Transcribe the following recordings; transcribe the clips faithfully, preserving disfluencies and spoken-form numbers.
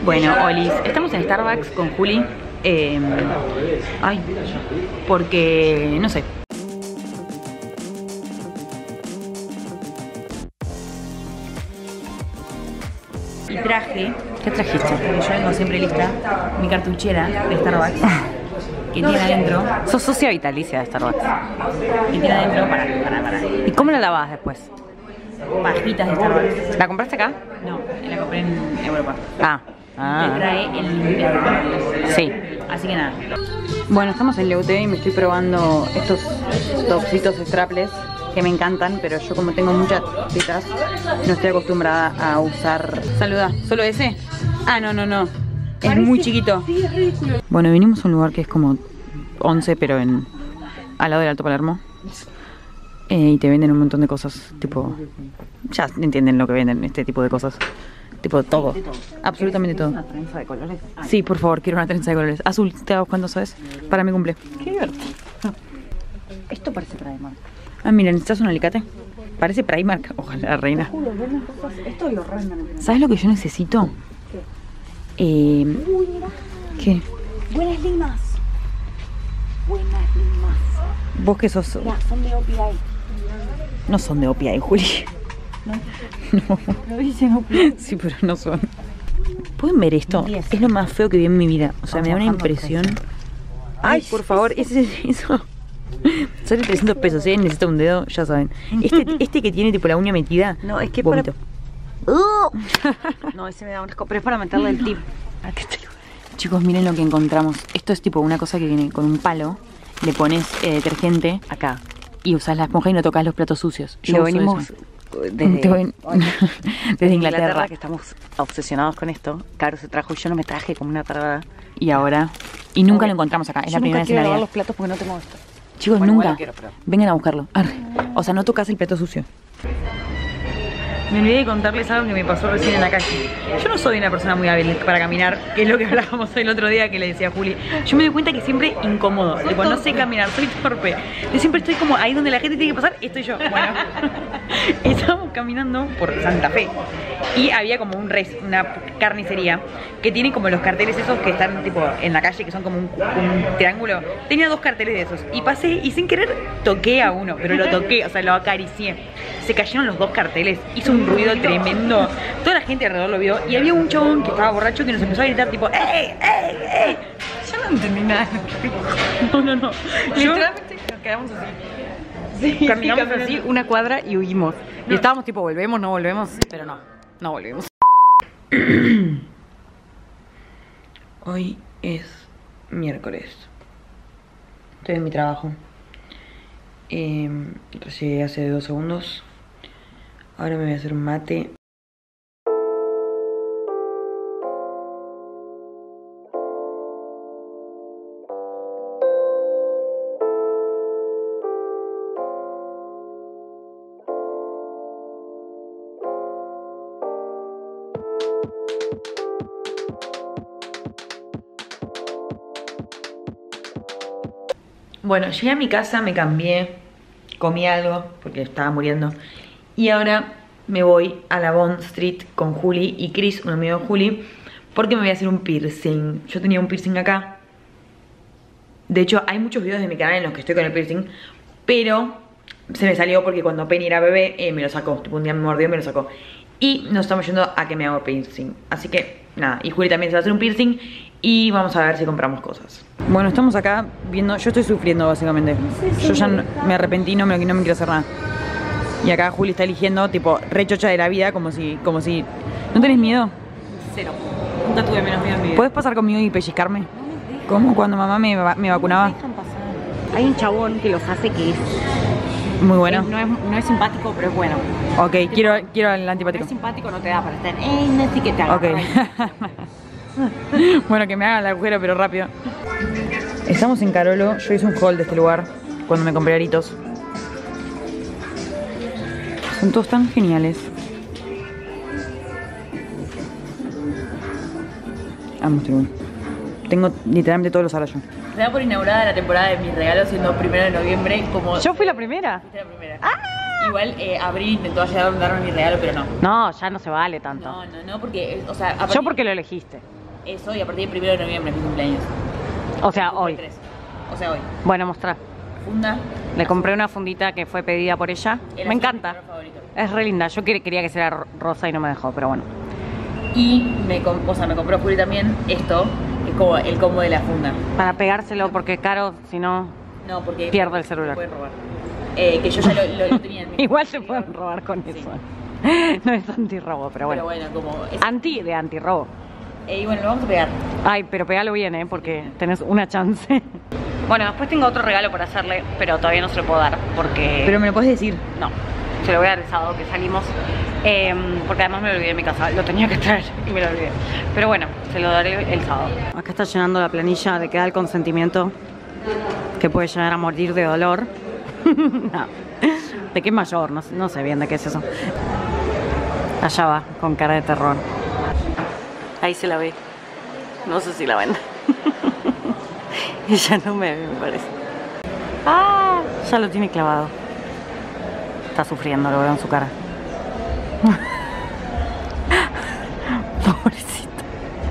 Bueno, Olis, estamos en Starbucks con Juli. Eh, ay, porque no sé. Y traje, ¿qué trajiste? Porque yo vengo siempre lista, mi cartuchera de Starbucks. Que tiene adentro. Sos socia vitalicia de Starbucks. Que tiene adentro, para, para, para. ¿Y cómo la lavas después? Pajitas de Starbucks. ¿La compraste acá? No, la compré en Europa. Ah. Ah. Te trae el limpiador. Sí. Así que nada. Bueno, estamos en Leuté y me estoy probando estos topsitos strapless que me encantan, pero yo como tengo muchas tetas, no estoy acostumbrada a usar... Saluda, ¿solo ese? Ah, no, no, no. Es Parece... muy chiquito. Sí, es ridículo. Bueno, vinimos a un lugar que es como once, pero en al lado del Alto Palermo. Eh, y te venden un montón de cosas, tipo... Ya entienden lo que venden, este tipo de cosas. Tipo todo, todo. Absolutamente todo. ¿Una trenza de colores? Ay. Sí, por favor, quiero una trenza de colores. Azul, te hago cuando sabes, para mi cumple. Qué divertido. Esto parece Primark. Ah, mira, ¿necesitas un alicate? Parece Primark, ojalá, reina. Esto es lo random. ¿Sabes lo que yo necesito? ¿Qué? Eh, Uy, mira. ¿Qué? Buenas limas. Buenas limas. ¿Vos qué sos? Mira, son de O P I. No son de O P I, Juli. No. No. Lo dicen O P I. Sí, pero no son. ¿Pueden ver esto? Es lo más feo que vi en mi vida. O sea, me da una impresión. Ay, por favor, ese eso. Sale trescientos pesos, ¿eh? Necesito un dedo, ya saben. Este, este que tiene tipo la uña metida. No, es que vomito. Para... Uh. No, ese me da un asco, pero es para meterle el tip. Chicos, miren lo que encontramos. Esto es tipo una cosa que viene con un palo. Le pones eh, detergente acá y usas la esponja y no tocas los platos sucios. Yo lo venimos eso. Desde, ven... desde Inglaterra. Inglaterra, que estamos obsesionados con esto. Caro se trajo y yo no me traje como una tardada. Y ahora, y nunca lo encontramos acá. Es yo la primera vez en la vida. Los platos porque no tengo esto. Chicos, bueno, nunca. Quiero, pero... Vengan a buscarlo. Arre. O sea, no tocas el plato sucio. Me olvidé de contarles algo que me pasó recién en la calle. Yo no soy una persona muy hábil para caminar, que es lo que hablábamos el otro día que le decía a Juli. Yo me doy cuenta que siempre incómodo, tipo, no sé caminar, soy torpe. Yo siempre estoy como ahí donde la gente tiene que pasar, estoy yo. Bueno, estábamos caminando por Santa Fe y había como un res, una carnicería que tiene como los carteles esos que están tipo en la calle, que son como un, un triángulo. Tenía dos carteles de esos y pasé y sin querer toqué a uno, pero lo toqué, o sea, lo acaricié. Se cayeron los dos carteles, hizo un ruido tremendo. Toda la gente alrededor lo vio y había un chabón que estaba borracho que nos empezó a gritar tipo ¡ey, ey, ey! Yo no entendí nada. No, no, no. Literalmente nos quedamos así. Sí, caminamos sí, así una cuadra y huimos. No. Y estábamos tipo, volvemos, no volvemos, pero no, no volvemos. Hoy es miércoles. Estoy en mi trabajo. Eh, llegué hace dos segundos. Ahora me voy a hacer un mate. Bueno, llegué a mi casa, me cambié, comí algo porque estaba muriendo. Y ahora me voy a la Bond Street con Juli y Chris, un amigo de Juli, porque me voy a hacer un piercing. Yo tenía un piercing acá. De hecho, hay muchos videos de mi canal en los que estoy con el piercing, pero se me salió porque cuando Penny era bebé eh, me lo sacó. Tipo, un día me mordió y me lo sacó. Y nos estamos yendo a que me hago piercing. Así que, nada, y Juli también se va a hacer un piercing. Y vamos a ver si compramos cosas. Bueno, estamos acá viendo, yo estoy sufriendo básicamente. Yo ya no, me arrepentí, no me, no me quiero hacer nada. Y acá Juli está eligiendo, tipo, re chocha de la vida, como si, como si... ¿No tenés miedo? Cero. Nunca tuve menos miedo en mi vida. ¿Puedes pasar conmigo y pellizcarme? No me como cuando mamá me, me vacunaba. No me dejan pasar. Hay un chabón que los hace que es... Muy bueno. Es, no, es, no es simpático, pero es bueno. Ok, tipo, quiero, quiero el antipático. No es simpático, no te da para estar... Eh, no sé qué te haga. Ok. Bueno, que me hagan el agujero, pero rápido. Estamos en Carolo. Yo hice un haul de este lugar cuando me compré aritos. Son todos tan geniales. Vamos, tengo. Tengo literalmente todos los aros yo. Se da por inaugurada la temporada de mis regalos siendo primero de noviembre como... Yo fui la primera. Fuiste la primera. ¡Ah! Igual eh, Abril intentó ayudarme a darme mi regalo, pero no. No, ya no se vale tanto. No, no, no, porque, eh, o sea, a partir, Yo porque lo elegiste. Eso, y a partir del primero de noviembre es mi cumpleaños. O sea, hoy. tres. O sea, hoy. Bueno, mostrá. Funda. Le compré una fundita que fue pedida por ella. Era Me su encanta. color favorito. Es re linda. Yo quer- quería que sea ro- rosa y no me dejó, pero bueno. Y me, com- o sea, me compró Juli también esto, que es como el combo de la funda. Para pegárselo porque caro, si no... No, porque Pierdo el celular. me pueden robar. Eh, que yo ya lo, lo- lo tenía en mi Igual se pueden robar con Sí. eso. No es antirrobo, pero bueno. Pero bueno, como es- Anti de antirrobo. eh, y bueno, lo vamos a pegar. Ay, pero pegalo bien, ¿eh? Porque tenés una chance. Bueno, después tengo otro regalo por hacerle, pero todavía no se lo puedo dar porque... Pero me lo puedes decir. No, se lo voy a dar el sábado que salimos. eh, porque además me lo olvidé en mi casa. Lo tenía que traer y me lo olvidé. Pero bueno, se lo daré el sábado. Acá está llenando la planilla de que da el consentimiento. Que puede llegar a morir de dolor. No. ¿De qué mayor? No, no sé bien de qué es eso. Allá va, con cara de terror. Ahí se la ve. No sé si la ven. Ella no me ve, me parece. ¡Ah! Ya lo tiene clavado. Está sufriendo, lo veo en su cara. Pobrecita.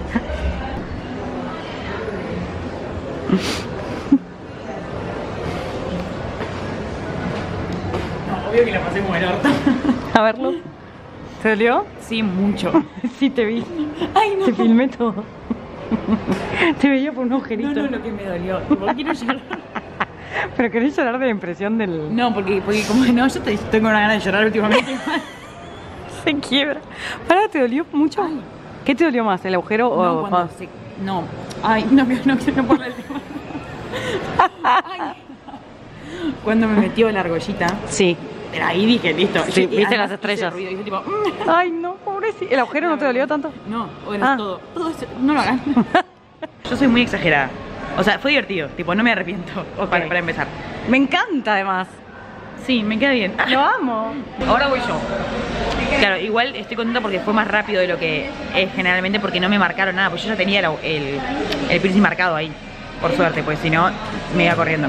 Obvio que la pasé como el orto. A verlo. ¿Te dolió? Sí, mucho. Sí, te vi. Ay, no. Te filmé todo. Te veía por un agujerito. No, no, lo que me dolió. Tipo, quiero llorar. Pero querés llorar de la impresión del... No, porque, porque como no, yo te- tengo una gana de llorar últimamente. Se quiebra. Pará, ¿te dolió mucho? Ay. ¿Qué te dolió más? ¿El agujero No, o...? cuando se... No. Ay, no, no, no quiero no ponerle el tema. Ay. Cuando me metió la argollita, Sí. pero ahí dije, listo. Sí, Y viste además las estrellas. hice ruido, hice tipo, mm. Ay, no, pobrecito. ¿El agujero no te dolió tanto? No, bueno, Ah. todo. Todo eso, no lo hagan. Yo soy muy exagerada. O sea, fue divertido, tipo, no me arrepiento. Ok. Para, para empezar. Me encanta, además. Sí, me queda bien. Lo amo. Ahora voy yo. Claro, igual estoy contenta porque fue más rápido de lo que es generalmente porque no me marcaron nada, pues yo ya tenía el, el, el piercing marcado ahí, por suerte, pues si no, me iba corriendo.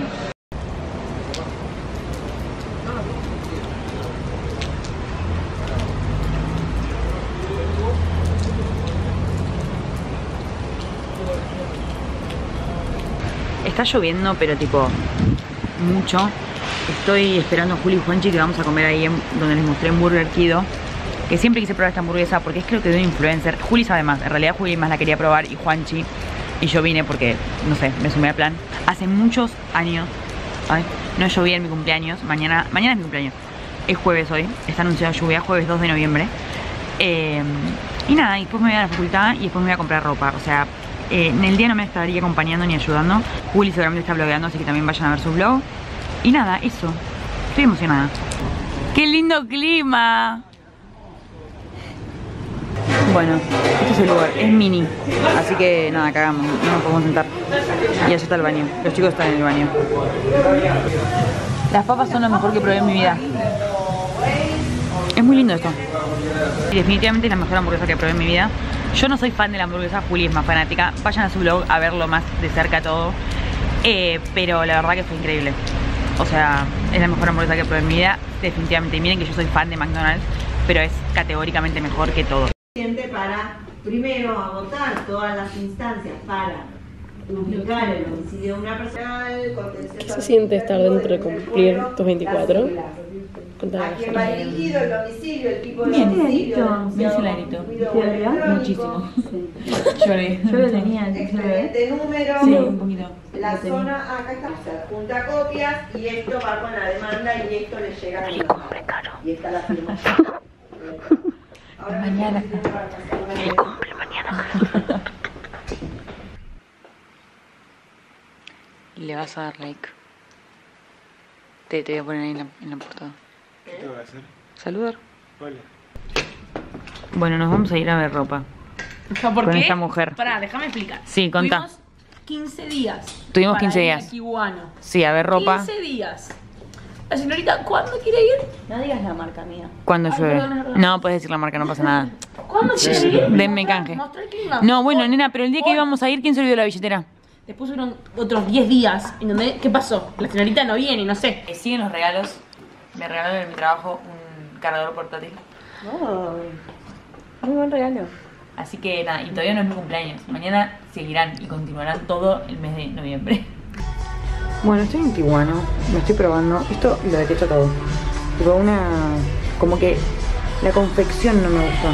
Está lloviendo, pero tipo, mucho. Estoy esperando a Juli y Juanchi que vamos a comer ahí en, donde les mostré en Burger Kido. Que siempre quise probar esta hamburguesa porque es creo que de un influencer. Juli sabe más, en realidad Juli más la quería probar y Juanchi. Y yo vine porque, no sé, me sumé al plan. Hace muchos años, ay, no llovía en mi cumpleaños. Mañana, mañana es mi cumpleaños. Es jueves hoy, está anunciada lluvia, jueves dos de noviembre. Eh, y nada, y después me voy a la facultad y después me voy a comprar ropa. O sea, eh, en el día no me estaría acompañando ni ayudando. Juli seguramente está blogueando, así que también vayan a ver su blog. Y nada, eso. Estoy emocionada. ¡Qué lindo clima! Bueno, este es el lugar, es mini. Así que nada, cagamos, no nos podemos sentar. Y allá está el baño, los chicos están en el baño. Las papas son lo mejor que probé en mi vida. Es muy lindo esto. Y definitivamente es la mejor hamburguesa que probé en mi vida. Yo no soy fan de la hamburguesa, Juli es más fanática. Vayan a su blog a verlo más de cerca todo. Eh, pero la verdad que fue increíble. O sea, es la mejor hamburguesa que probé en mi vida. Definitivamente. Miren que yo soy fan de McDonald's, pero es categóricamente mejor que todo. Para primero agotar todas las instancias para ubicar el homicidio de una persona. Se siente estar dentro de cumplir tus veinticuatro. ¿A quién va dirigido el domicilio, el tipo de Bien, domicilio? me hice el aerito. Muchísimo. Lloré. Yo lo tenía en Expediente número. Sí, un poquito. La zona, acá está, se junta copias y esto va con la demanda y esto le llega a mi Y está la firma. Ahora Mañana. El cumple mañana. Le vas a dar like. Te, te voy a poner ahí en la, en la portada. ¿Qué tengo que hacer? Saludar. Hola. Bueno, nos vamos a ir a ver ropa. ¿Por Con qué? esta mujer. Pará, déjame explicar. Sí, contá. Tuvimos quince días. Tuvimos para quince ir a días. Kiwano. Sí, a ver ropa. quince días. La señorita, ¿cuándo quiere ir? No digas la marca mía. ¿Cuándo Ay, llueve? perdón, perdón. No, puedes decir la marca, no pasa nada. ¿Cuándo quiere ir? Denme Mostrá- canje. mostrá el clima. No, bueno, Hoy- nena, pero el día que hoy- íbamos a ir, ¿quién se olvidó la billetera? Después fueron otros diez días. ¿En donde, ¿Qué pasó? La señorita no viene, no sé. Siguen los regalos. me regalaron en mi trabajo un cargador portátil. Oh, muy buen regalo. Así que nada, y todavía no es mi cumpleaños. Mañana seguirán y continuarán todo el mes de noviembre. Bueno, estoy en Tijuana, me estoy probando. Esto lo detesto todo. Tipo una... como que la confección no me gusta.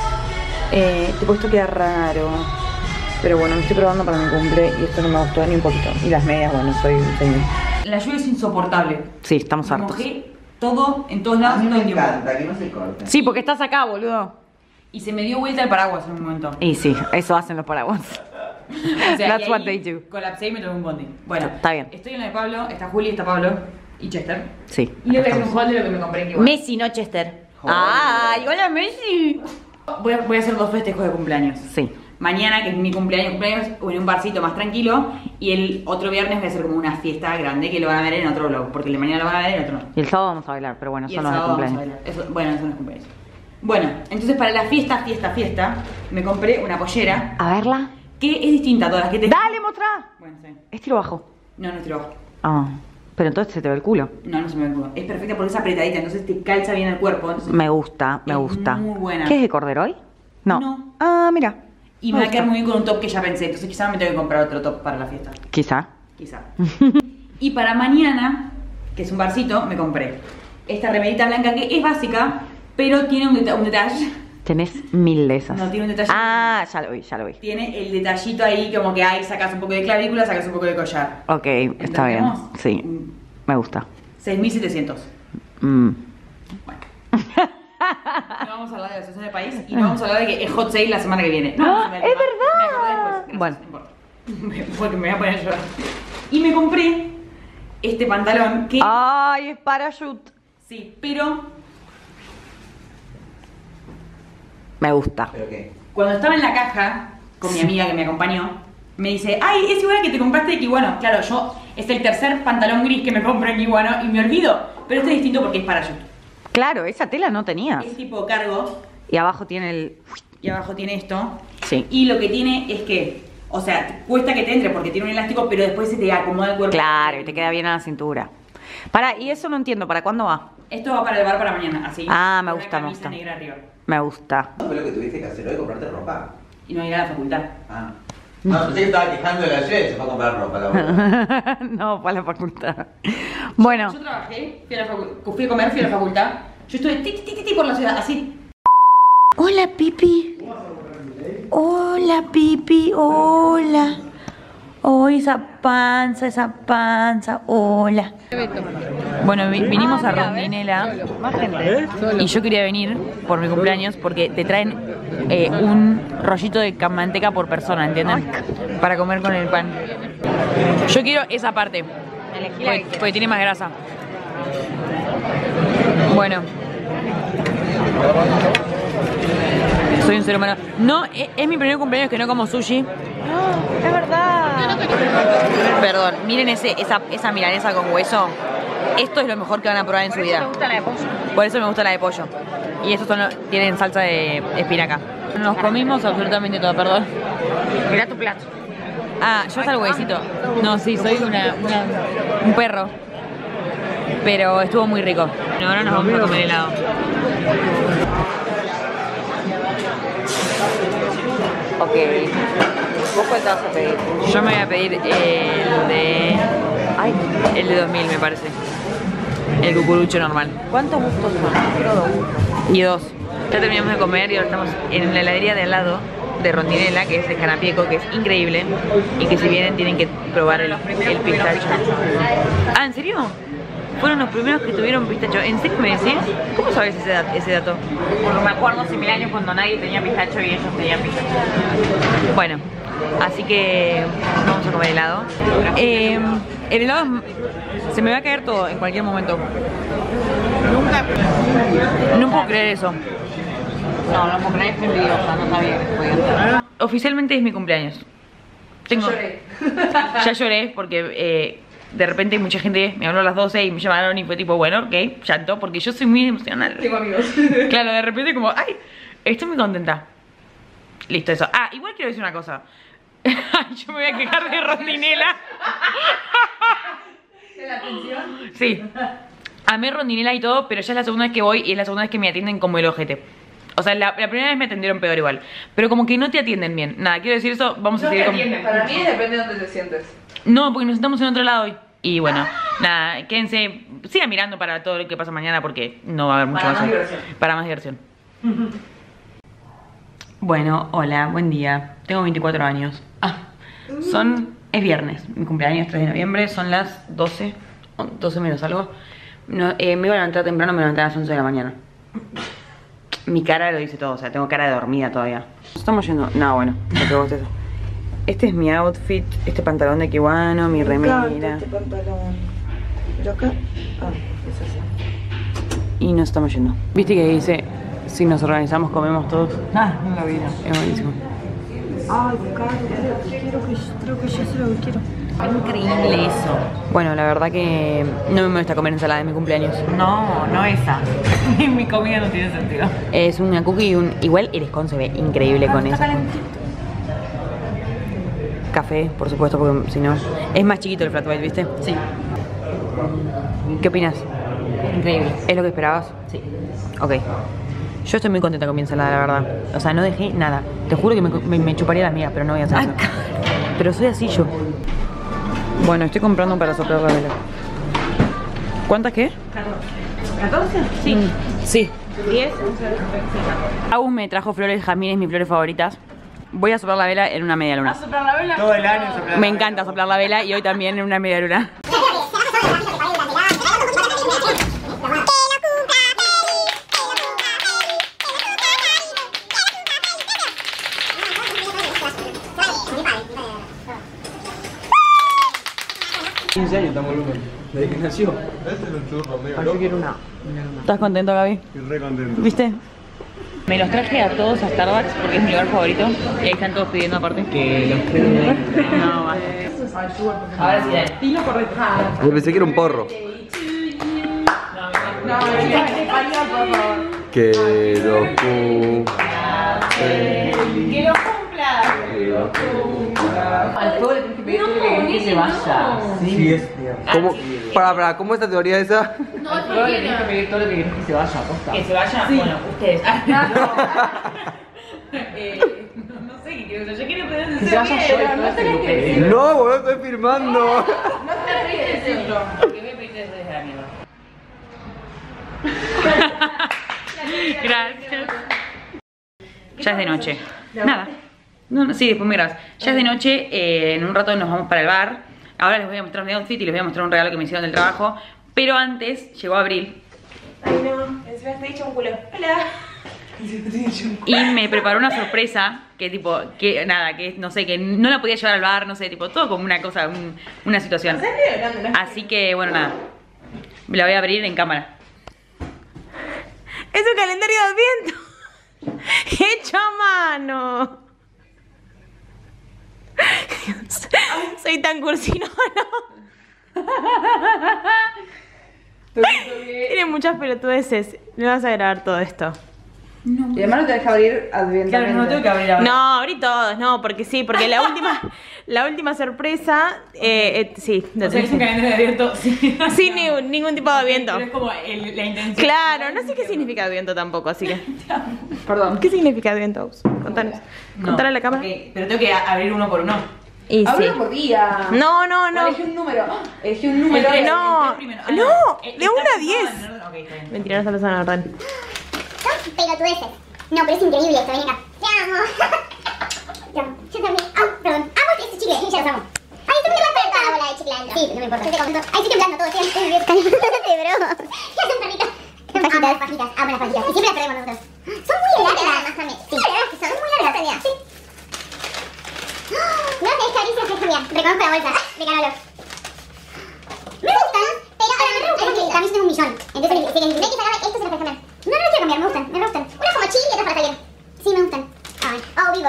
Eh, tipo esto queda raro. Pero bueno, me estoy probando para mi cumple y esto no me gustó ni un poquito. Y las medias, bueno, soy un señor. La lluvia es insoportable. Sí, estamos Me hartos. mojé todo, en todos lados, A mí todo me el tiempo. encanta que no se corte. Sí, porque estás acá, boludo. Y se me dio vuelta el paraguas en un momento. Y sí, eso hacen los paraguas. O sea, That's y what ahí they do. Colapsé y me tomé un bondi. Bueno, Está bien. Estoy en la de Pablo, está Juli, está Pablo y Chester. Sí. Y le voy a acá hacer un estamos. haul de lo que me compré en Kiwani. Messi, no Chester. ¡Ay, hola Messi! Voy a, voy a hacer dos festejos de cumpleaños. Sí. Mañana, que es mi cumpleaños, cumpleaños, en un barcito más tranquilo. Y el otro viernes voy a hacer como una fiesta grande que lo van a ver en otro vlog. Porque el de mañana lo van a ver en otro no. Y el sábado vamos a bailar, pero bueno, Y eso el no es de sábado vamos a cumpleaños. bailar. Eso, bueno, eso no es cumpleaños. Bueno, entonces para la fiesta, fiesta, fiesta, me compré una pollera A verla. que es distinta a todas las que te... Dale, mostrá. Bueno, sí. ¿Es tiro bajo? No, no es tiro bajo. Ah, pero entonces se te ve el culo. No, no se me ve el culo. Es perfecta porque es apretadita, entonces te calza bien el cuerpo. Entonces... Me gusta, me Es gusta. muy buena. ¿Qué es de cordero hoy? No. No. Ah, mira. Y me va a gusta. quedar muy bien con un top que ya pensé. Entonces quizás me tengo que comprar otro top para la fiesta. Quizá. Quizá. Y para mañana, que es un barcito, me compré esta remerita blanca que es básica, pero tiene un, deta un detalle. Tenés mil de esas. No, tiene un detalle. Ah, ya lo vi, ya lo vi. Tiene el detallito ahí como que ahí sacas un poco de clavícula, sacas un poco de collar. Ok, está bien. ¿Entendemos? Sí, Mm. me gusta. seis mil setecientos. Mm. Bueno. No vamos a hablar de la situación del país y vamos a hablar de que es hot sale la semana que viene. No, ¡Ah, no, es me verdad! acordé después. Gracias, Bueno. no importa. Porque me voy a poner a llorar. Y me compré este pantalón que... Ay, es parachute. Sí, pero Me gusta. ¿Pero qué? cuando estaba en la caja con mi amiga que me acompañó, me dice, ay, es igual que te compraste de Kiwano. Claro, yo es el tercer pantalón gris que me compro en Kiwano y me olvido. Pero este es distinto porque es parachute. Claro, esa tela no tenías. Es tipo cargo Y abajo tiene el... y abajo tiene esto. Sí. Y lo que tiene es que, o sea, cuesta que te entre porque tiene un elástico, pero después se te acomoda el cuerpo. Claro, y te queda bien a la cintura. Para, y eso no entiendo, ¿para cuándo va? Esto va para el bar para mañana, así. Ah, me con gusta, me una camisa gusta. negra arriba. Me gusta. ¿No fue lo que tuviste que hacer hoy? ¿Comprarte ropa? Y no ir a la facultad. Ah. No, pensé que estaba quejando de la lluvia y se fue a comprar ropa, la verdad. No, para la facultad. Bueno, Yo trabajé, fui a, la facu- fui a comer, fui a la facultad. Yo estuve ti, ti, ti, ti, ti por la ciudad, así. hola Pipi. Hola Pipi, hola. Oh, esa panza, esa panza, hola. Bueno, vi- vinimos a Rondinela y yo quería venir por mi cumpleaños porque te traen eh, un rollito de ca- manteca por persona, ¿entienden? Para comer con el pan. Yo quiero esa parte, porque, porque tiene más grasa. Bueno. Soy un ser humano. No, es, es mi primer cumpleaños que no como sushi. No, es verdad. Perdón, miren ese, esa, esa milanesa con hueso. Esto es lo mejor que van a probar en su vida. Me gusta la de pollo. Por eso me gusta la de pollo. Y estos son los- tienen salsa de espinaca. Nos comimos absolutamente todo, perdón. Mira tu plato. Ah, yo hasta el huesito. No, sí, soy una, una- un perro. Pero estuvo muy rico. Bueno, ahora nos vamos a comer helado. Ok. ¿Vos cuál te vas a pedir? Yo me voy a pedir el de... Ay, el de dos mil me parece. El cucurucho normal. ¿Cuántos gustos son? Quiero dos gustos. Y dos. Ya terminamos de comer y ahora estamos en la heladería de al lado de Rondinela, que es de Canapieco, que es increíble. Y que si vienen tienen que probar el, el pistacho. Ah, ¿en serio? Fueron los primeros que tuvieron pistacho. ¿En serio me decís? ¿Cómo sabes ese, dat ese dato? Porque me acuerdo hace mil años cuando nadie tenía pistacho y ellos tenían pistacho. Bueno, así que vamos a comer helado. Eh, el helado es- se me va a caer todo en cualquier momento. Nunca. No puedo creer eso. No, no puedo creer, estoy envidiosa, no sabía que se podía. Oficialmente es mi cumpleaños. Tengo... Ya lloré. Ya lloré porque eh, de repente mucha gente me habló a las doce y me llamaron y fue tipo, bueno, ok, llanto, porque yo soy muy emocional. Tengo amigos. Claro, de repente como, ay, estoy muy contenta. Listo, eso. Ah, igual quiero decir una cosa. Yo me voy a quejar de Rondinela. ¿De la atención? Sí. Amé rondinela y todo, pero ya es la segunda vez que voy y es la segunda vez que me atienden como el ojete. O sea, la, la primera vez me atendieron peor igual. Pero como que no te atienden bien. Nada, quiero decir eso, vamos No a seguir te con... atienden, para mí depende de dónde te sientes. No, porque nos sentamos en otro lado hoy. Y bueno, nada, quédense, sigan mirando para todo lo que pasa mañana porque no va a haber mucho Para más. más hoy. diversión. Para más diversión. Bueno, hola, buen día. Tengo veinticuatro años. Ah, son... Es viernes, mi cumpleaños tres de noviembre, son las doce, doce menos algo. No, eh, me iba a levantar temprano, me levanté a las once de la mañana. Mi cara lo dice todo, o sea, tengo cara de dormida todavía. Estamos yendo... No, bueno, lo que vos te... Este es mi outfit, este pantalón de kiwano, mi remera. Este pantalón. Pero acá... Ah, es así. Y nos estamos yendo. ¿Viste que dice, si nos organizamos comemos todos? Ah, no lo vi. No. Es buenísimo. Ay, Carlos, quiero que, creo que yo sé lo que quiero. Increíble eso. Bueno, la verdad que no me molesta comer ensalada de mi cumpleaños. No, no esa. Mi comida no tiene sentido. Es una cookie y un... Igual el scone se ve increíble con eso. Café, por supuesto, porque si no... Es más chiquito el flat white, ¿viste? Sí. ¿Qué opinas? Increíble. ¿Es lo que esperabas? Sí. Ok. Yo estoy muy contenta con mi ensalada, la verdad. O sea, no dejé nada. Te juro que me, me, me chuparía las migas, pero no voy a hacer eso. Pero soy así yo. Bueno, estoy comprando para soplar la vela. ¿Cuántas qué? ¿catorce? Sí. Sí. diez. Agus me trajo flores jazmines, mis flores favoritas. Voy a soplar la vela en una media luna. ¿Vas a soplar la vela? Todo el año soplar. Me encanta soplar la vela y hoy también en una media luna. quince años estamos volumen. Desde que nació. Este es un churro, medio Yo loco. quiero una. ¿Estás contento, Gaby? Estoy re contento. ¿Viste? Me los traje a todos a Starbucks porque es mi lugar favorito. Y ahí están todos pidiendo aparte. Que los creo. No, va. Ahora sí, dale. Y lo correcto. Yo pensé que era un porro. No, en español, por favor. Que lo cumpla. Que lo cumpla. Que lo cumpla. Al fuego le tienes que pedir todo lo que querés que se vaya. Sí, es. ¿Cómo? Para, para, ¿cómo es esta teoría esa? Al fuego le tienes que pedir todo lo que querés que se vaya, posta. ¿Que se vaya? Bueno, ustedes. Eh, no, no sé qué quiero. Yo quiero pedir Que se vaya yo y todo ese grupo. No, boludo, estoy filmando. No te pediste decirlo. Porque me pediste desde la mierda. Gracias. Ya es de noche. Nada. No, no, sí, después me grabas. Ya es de noche, eh, en un rato nos vamos para el bar. Ahora les voy a mostrar mi outfit y les voy a mostrar un regalo que me hicieron del trabajo. Pero antes llegó Abril. Ay, no, encima te he dicho un culo. Hola. Y me preparó una sorpresa que tipo, que nada, que no sé, que no la podía llevar al bar, no sé, tipo, todo como una cosa, un- una situación. Así que, bueno, nada. La voy a abrir en cámara. Es un calendario de Adviento. Hecho a mano. Soy tan cursino, ¿no? Tiene muchas pelotudeces. Me vas a grabar todo esto. Y además no te deja abrir advientamente. Claro, no tengo que abrir ahora. No, abrí todos, no, porque sí, porque la última, la última sorpresa, eh, eh, sí, lo O sea, tenés es un que- calendario abierto sin, sin ningún, ningún tipo de viento. Pero es como el- la intención. Claro, no sé qué significa viento tampoco, así que. Perdón. ¿Qué significa viento? Contanos. No, Contale a la cámara. ok, pero tengo que a- abrir uno por uno. Y sí. Hablo por día. No, no, no. Elegí un número. Elegí un número. El tres, no, el tres primero. Ah, no, El- de está una a pensado diez. en orden. Ok, está bien. Mentira, no se lo orden. Pelotudeces. No, pero es increíble esto, ven acá. Te amo. Te amo. Yo también. Ah, perdón. Amo este chicle, ya los amo. Ay, estoy muy apretada la bola de chicle adentro. Sí, no me importa. Yo te comento. Ay, estoy temblando todo, estoy estoy bien. Cállate, bro. ¿Qué hacen, perrita? Fajitas. Amo las fajitas, amo las fajitas. Y siempre las perdemos nosotros. Son muy largas, además, también. Sí, la verdad es que son muy largas, también. Sí. No tenés caricias, es cambiar. Reconozco la bolsa. De Carolo. Me gustan, pero ahora me gustan. Es que también tengo un millón. Entonces, si les que sacar esto, se los puedes cambiar. No, no los quiero cambiar, me gustan, me gustan. Una como chile y otra para Javier. Sí, me gustan. Ay, oh, vivo.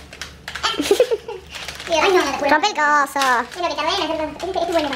Ay, no, no te juro. Rompe el coso. Es lo que tardé en hacer todo. Este, este es bueno.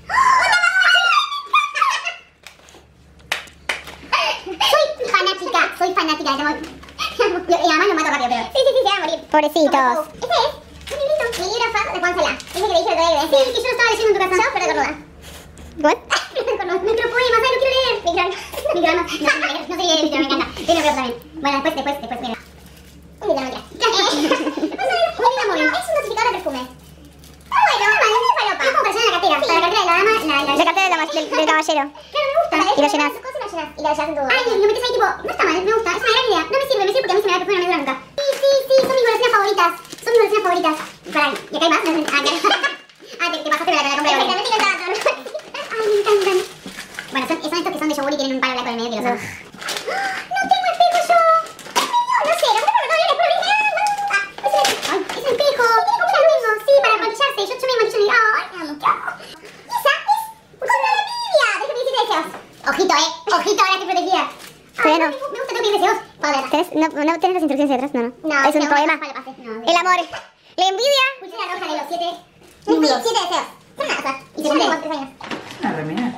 Soy fanática, soy fanática. Y además lo mato rápido, pero... Sí, sí, sí, se va a morir. Pobrecitos. Este es un librito, mi libro fan de Juan Solá. Ese que le dije el otro día. Sí, que yo lo estaba leyendo en tu casa. Yo, pero de verdad. ¿What? con los micropoemas, ay, lo quiero leer. Microalma. Microalma. No sé leer, no sé leer el micro, me encanta. Yo lo veo también. Bueno, después, después, después, mira. Un lindo, no, un lindo móvil. Es un dosificador de perfume. Ah, bueno, es una falopa. Es como persona en la cartera. Para la cartera de la dama, la, la, la cartera de la, del, del caballero. Claro, me gusta. Y lo llenas. Y lo llenas. Y lo llenas en tu... Ay, y lo metes ahí tipo, no está mal, me gusta. Es una gran idea. No me sirve, me sirve porque a mí se me da perfume y no me dura nunca. Sí, sí, sí, son mis golosinas favoritas. Son mis golosinas favoritas. Para, ¿y acá hay más? Ah, ya. Ah, te, te pasaste la compré. Ay, me encantan. Bueno, son, son estos que son de yogur y tienen un palo blanco en el medio que los amo. ¡No tengo espejo yo! No sé, no sé por qué todavía les probé. Ah, es un espejo. Es un espejo. ¿Tiene como lo mismo? Sí, para maquillarse. Yo, yo me maquillo y digo, ay, me amo. Y esa es con la Lidia. Déjame decirte deseos. Ojito, eh. Ojito, ahora estoy protegida. Pero no. Me gusta, tengo que ir deseos. ¿Tenés, no, ¿No tenés las instrucciones detrás? No, no. No, es un poema. El amor. La envidia. Pulsera roja de los siete. Siete deseos. Son una cosa. Y se cumple con tres años. Una remera.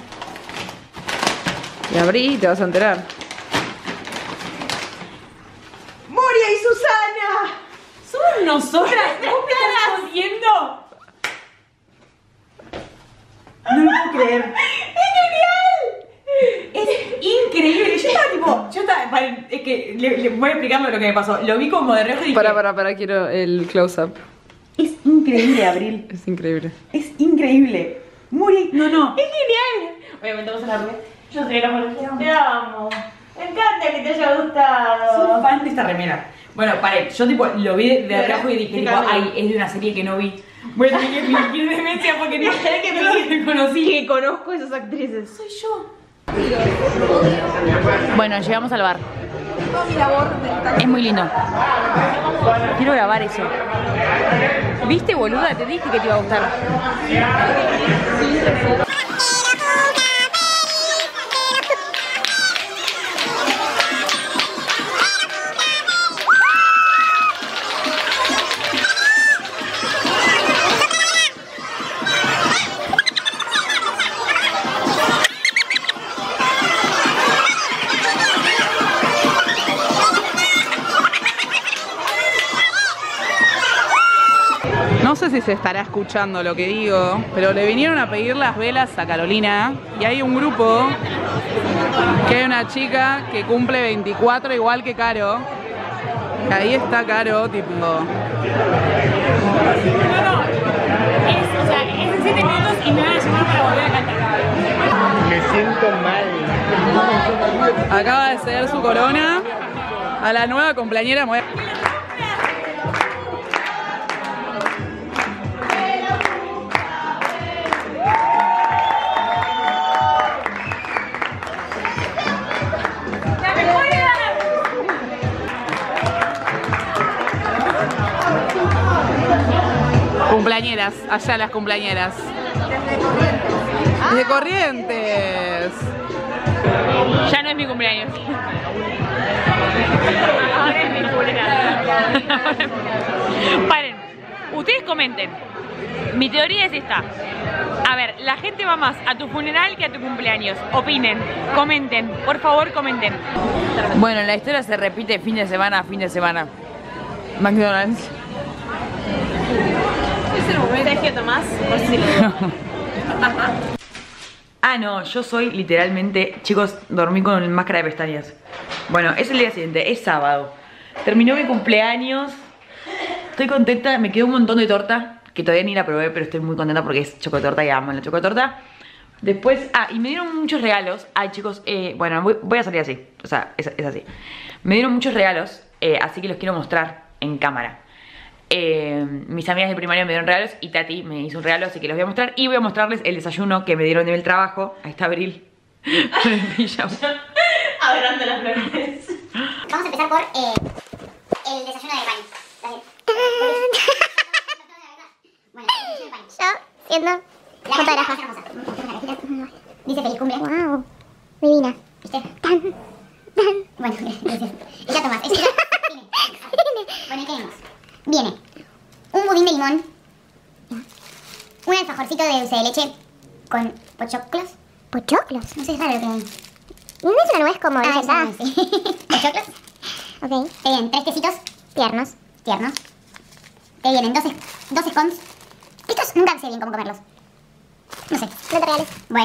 Y abrí y te vas a enterar. ¡Moria y Susana! ¿Somos nosotras? ¿Vos me estás jodiendo? No lo puedo creer. ¡Es increíble! Yo estaba tipo, yo estaba, paren, es que le, le voy a explicar lo que me pasó. Lo vi como de reojo y dije, Para, para, para, quiero el close-up. es increíble, Abril. Es increíble. Es increíble. Muri, no, no. Es genial. Obviamente vamos a la rubia. Yo soy la mujer. Te amo. Me encanta que te haya gustado. Soy fan de esta remera. Bueno, pare, yo tipo lo vi de, de reojo y dije, tipo, ay, es de una serie que no vi. Voy a tener que fingir demencia porque no sé que me lo reconocí. Que conozco a esas actrices. Soy yo. Bueno, llegamos al bar. Es muy lindo. Quiero grabar eso. ¿Viste, boluda? Te dije que te iba a gustar. No sé si se estará escuchando lo que digo, pero le vinieron a pedir las velas a Carolina y hay un grupo que hay una chica que cumple veinticuatro igual que Caro. Y ahí está Caro, tipo... No, no. Es, o sea, es en siete minutos y me van a llamar para volver a cantar. Me siento mal. Acaba de ceder su corona a la nueva cumpleañera. Cumpleañeras, allá las cumpleañeras. De Corrientes. Ya no es mi cumpleaños. Ahora es mi cumpleaños. Paren, ustedes comenten. Mi teoría es esta. A ver, la gente va más a tu funeral que a tu cumpleaños. Opinen, comenten, por favor comenten. Bueno, la historia se repite fin de semana a fin de semana. McDonald's. Es el momento. Sergio Tomás, por si lo digo. Ah, no, yo soy literalmente... Chicos, dormí con máscara de pestañas. Bueno, es el día siguiente, es sábado. Terminó mi cumpleaños. Estoy contenta, me quedó un montón de torta, que todavía ni la probé, pero estoy muy contenta porque es chocotorta y amo la chocotorta. Después, ah, y me dieron muchos regalos. Ay, chicos, eh, bueno, voy, voy a salir así. O sea, es, es así. Me dieron muchos regalos, eh, así que los quiero mostrar en cámara. Eh, mis amigas de primaria me dieron regalos y Tati me hizo un regalo, así que los voy a mostrar. Y voy a mostrarles el desayuno que me dieron en el trabajo. Ahí está Abril. Con el pijama. Adelante las flores. Vamos a empezar por eh, el desayuno de Pani. Bueno, el desayuno de Pani. Yo, siendo fotógrafa. Dice feliz cumple. Wow, divina. ¿Viste? Tan, tan. Bueno, gracias. Y ya Tomás. Es que ya... Bueno, ¿y qué tenemos? Viene un budín de limón, un alfajorcito de dulce de leche con pochoclos. ¿Pochoclos? No sé, es raro lo que hay. ¿No es una nuez como ah, esa? Sí. ¿Pochoclos? Ok. Te vienen tres quesitos tiernos. Tiernos. Te vienen dos, dos scones. Estos nunca sé bien cómo comerlos. No sé. No te regales. Bueno,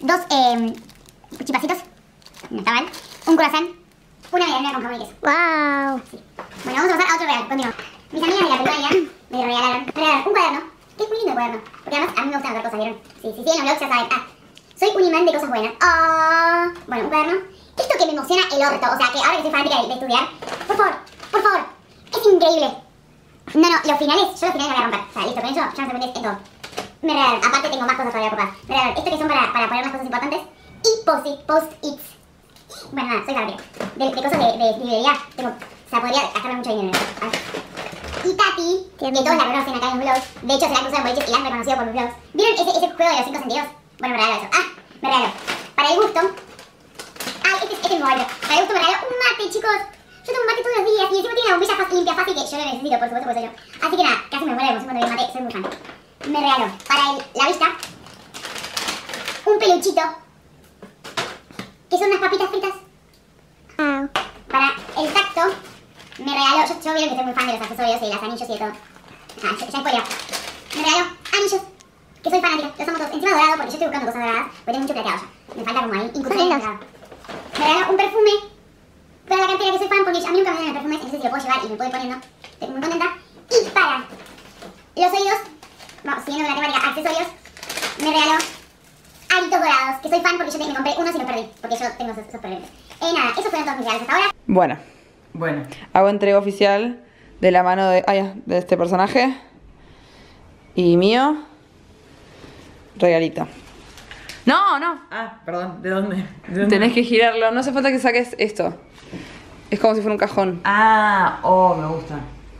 dos eh, chipacitos, no está mal, un croissant, una medialuna con jamón y queso. Wow. Sí. Bueno, vamos a pasar a otro regalo, continuamos. Mis amigas de la primaria me regalaron, me regalaron un cuaderno, que es muy lindo el cuaderno, porque además a mí me gustan anotar cosas, ¿vieron? Sí, sí, sí, en los blogs ya saben. Ah, soy un imán de cosas buenas. Ah, bueno, un cuaderno. Esto que me emociona el orto, o sea, que ahora que soy fanática de, de estudiar, por favor, por favor, es increíble. No, no, los finales, yo los finales los voy a romper. O sea, listo, con eso ya no se meten en todo. Me regalaron, aparte tengo más cosas todavía copadas. Me regalaron esto que son para, para poner más cosas importantes. Y post-it, post-its. Bueno, nada, soy fanática. De, de cosas de, de librería, tengo, o sea, podría gastarme mucho dinero en eso. A ver. Y Tati, que todos la conocen acá en los vlogs, de hecho se la han cruzado en boliches y la han reconocido por mis vlogs. ¿Vieron ese, ese juego de los cinco sentidos? Bueno, me regaló eso. Ah, me regaló. Para el gusto. Ah, este, este es móvil. Para el gusto me regaló un mate, chicos. Yo tomo mate todos los días y encima tiene una bombilla fácil, limpia, fácil, que yo lo necesito, por supuesto, por eso yo. Así que nada, casi me muero de emoción cuando veo el mate, soy muy fan. Me regaló para el, la vista un peluchito, que son unas papitas fritas. Ah. Para el tacto, me regaló, yo, yo vieron que soy muy fan de los accesorios y de los anillos y de todo. Ah, ya, ya spoileo. Me regaló anillos, que soy fanática, los amo todos. Encima dorado, porque yo estoy buscando cosas doradas, porque tengo mucho plateado ya. Me falta como ahí, inclusive dorado. Me regaló un perfume para la cartera, que soy fan, porque a mí nunca me dan el perfume, entonces si lo puedo llevar y me puedo ir poniendo, estoy muy contenta. Y para los oídos, vamos, siguiendo con la temática accesorios, me regaló aritos dorados, que soy fan porque yo me compré unos y los perdí, porque yo tengo esos, esos problemas. Eh, nada, esos fueron todos mis regalos hasta ahora. Bueno, Bueno, hago entrega oficial de la mano de, ay, de este personaje. Y mío. Regalito. No, no. ah, perdón, ¿de dónde? ¿De dónde? Tenés que girarlo. No hace falta que saques esto. Es como si fuera un cajón. Ah, oh, me gusta.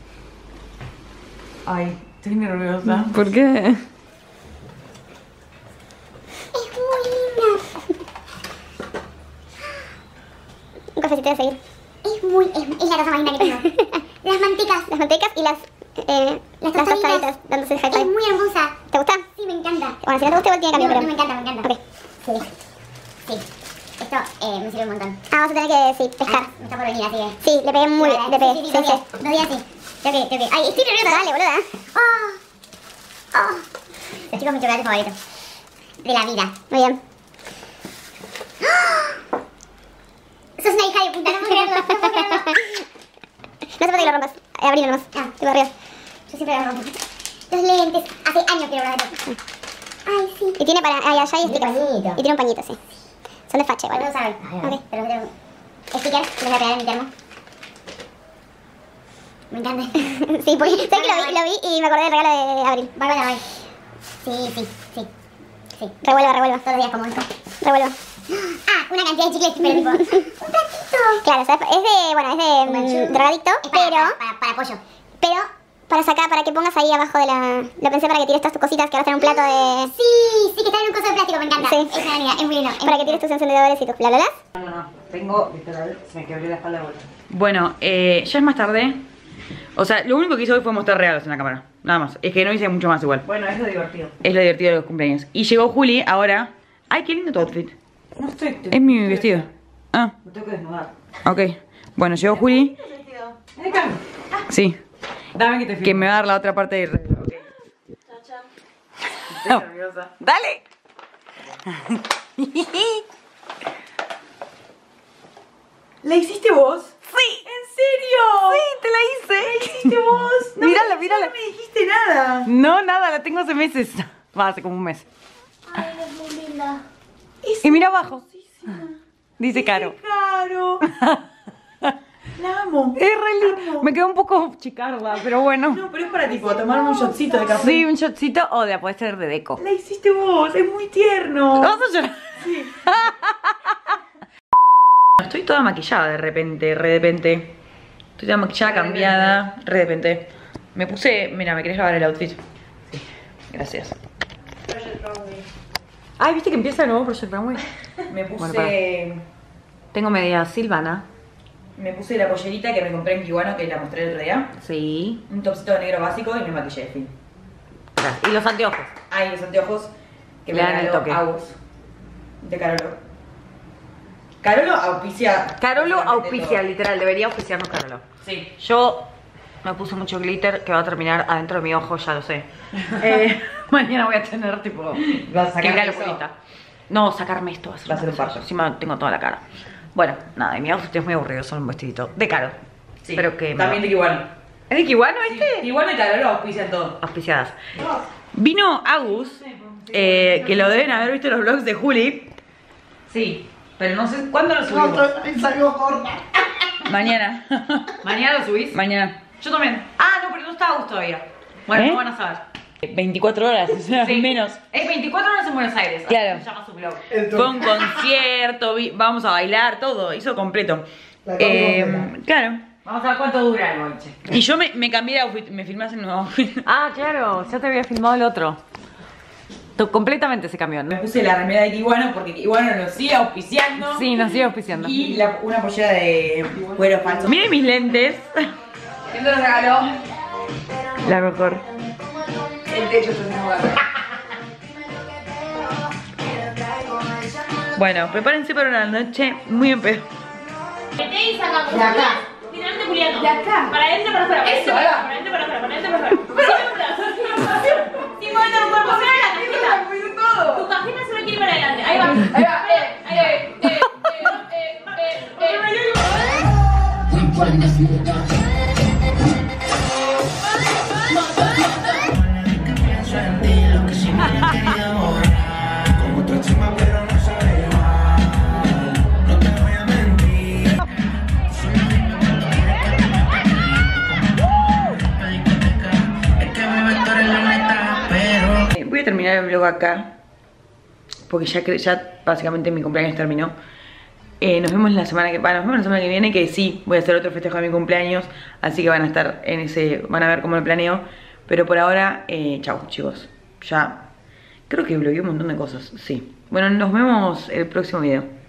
Ay, estoy nerviosa. ¿Por qué? Es muy linda. Un cafecito de seguir. Es muy, es, es la cosa más linda que tengo. Las mantecas. Las mantecas y las, eh, las tostaditas dándose el high five. Es muy hermosa. ¿Te gusta? Sí, me encanta. Bueno, si no te gusta igual tiene cambio, No, pero... no, me encanta, me encanta. Ok. Sí. Sí. Esto eh, me sirve un montón. Ah, vamos a tener que, sí, pescar. Ah, me está por venir, así que... Sí, le pegué muy, Vale, le pegué. Sí, sí, Sí, sí, dos sí. días. Dos días sí. Tengo que, tengo que... Ay, estoy nerviosa. Dale, boluda. Oh. Oh. Los chicos, mi chocolate favorito. De la vida. Muy bien. ¡Oh! Sos una hija de puta, no puedo creerlo, no puedo creerlo. No hace falta que lo rompas. Eh, abrilo nomás. Ah. Tipo arriba. Yo siempre los rompo. Los lentes. Hace años que lo rompo. Ay, sí. Y tiene para... Ay, allá hay Y stickers. pañito. Y tiene un pañito, sí. Son de facha Bueno, igual. no saben. Ok. Pero tengo... Stickers, les voy a pegar en mi termo. Me encanta. Sí, porque sé que lo vi, lo vi y me acordé del regalo de Abril. Bárbara, bye. Sí, sí, sí. Sí. Revuelva, revuelva. Todos los días como esto. Revuelva. Ah, una cantidad de chicles, pero tipo... Un platito. Claro, ¿sabes? Es de, bueno, es de Manchú. mm, drogadicto, Es para, pero, para, para, para pollo. pero para sacar, para que pongas ahí abajo de la... Lo pensé para que tires todas tus cositas que ahora están en un plato de... Sí, sí, que está en un coso de plástico, me encanta. Sí. Es una unidad, es muy lindo. es Para muy que tires lindo. tus encendedores y tus bla bla bla. No, no, no. Tengo, literal, se me quebró la espalda de vuelta. Bueno, eh, ya es más tarde. O sea, lo único que hice hoy fue mostrar regalos en la cámara. Nada más. Es que no hice mucho más igual. Bueno, es lo divertido. Es lo divertido de los cumpleaños. Y llegó Juli ahora. Ay, qué lindo tu outfit. No estoy... Es mi vestido. Ah, Me tengo que desnudar. ok. Bueno, llegó Juli. Ven acá. Sí. Dame que te filme. Que me va a dar la otra parte del regalo. ok. Estoy nerviosa. ¡Dale! ¿La hiciste vos? ¡Sí! ¿En serio? ¡Sí, te la hice! ¿La hiciste vos? No, Mírala, me- mírala. No me dijiste nada. No, nada, la tengo hace meses. Va, hace como un mes. Ay, es muy linda. Y mira abajo. Dice Caro. Caro. La amo. Es re lindo. Me quedó un poco chicarda, pero bueno. No, pero es para tipo tomarme un shotcito de café. Sí, un shotcito o de puede ser de deco. La hiciste vos, es muy tierno. Vamos a llorar. Sí. Estoy toda maquillada de repente, re de repente. Estoy toda maquillada, cambiada, re de repente. Me puse, mira, ¿me querés grabar el outfit? Sí, gracias. Ay, ¿viste que empieza el nuevo Project Runway? Me puse... Bueno, para. Tengo media Silvana. Me puse la pollerita que me compré en Kiwano, que la mostré el otro día. Sí. Un topsito negro básico y me maquillé, fin. Y los anteojos. Ay, los anteojos que Le me dan el regaló toque. Agus, de Carolo. Carolo auspicia... Carolo absolutamente auspicia, todo. literal, debería auspiciarnos Carolo. Sí. Yo me puse mucho glitter que va a terminar adentro de mi ojo, ya lo sé. Eh, mañana voy a tener tipo... ¿Vas a sacar que la eso? locurita. No, sacarme esto va a ser, Va a ser un parto. Encima tengo toda la cara. Bueno, nada, mi outfit es muy aburrido, solo un vestidito de Caro. Sí. Pero que También de Kiwano. ¿Es de Kiwano este? Igual de Caro, lo auspician todo. Auspiciadas. Vino Agus, eh, que lo deben haber visto en los vlogs de Juli. Sí, pero no sé cuándo lo subimos. salió corta. Mañana. ¿Mañana lo subís? Mañana. Yo también. Ah, no, pero no está Agus todavía. Bueno, ¿Eh? no van a saber. veinticuatro horas, o sea, Sí. menos. Es veinticuatro horas en Buenos Aires. Claro. Se llama su blog. Fue un concierto, vi- vamos a bailar, todo, hizo completo. La Eh, comida. claro. Vamos a ver cuánto dura el boliche. Y yo me, me cambié de outfit, me filmás el nuevo outfit. Ah, claro, ya te había filmado el otro. To- completamente se cambió, Me ¿no? puse la remera de Kiwano porque Kiwano nos sigue auspiciando. Sí, nos sigue auspiciando. Y la- una pollera de cuero falso. Miren mis lentes. ¿Quién te los regaló? La mejor. El techo se me Bueno, prepárense para una noche muy en pedo. Vete y sacamos. De acá. Finalmente Juliano. De acá. Para adentro, para afuera. Eso, para adentro, para afuera, para adentro, para afuera. Sí, moviendo el cuerpo. Mira la cajita. Tu cajita solo quiere ir para adelante. Ahí va. Ahí va. Eh, ahí va. Eh, eh, eh, eh, eh, Eh, Voy a terminar el vlog acá. Porque ya, cre- ya básicamente mi cumpleaños terminó. Eh, nos vemos la semana que bueno, nos vemos la semana que viene, que sí, voy a hacer otro festejo de mi cumpleaños. Así que van a estar en ese, van a ver cómo lo planeo. Pero por ahora, eh, chau chicos. Ya, creo que blogueé un montón de cosas, sí. Bueno, nos vemos el próximo video.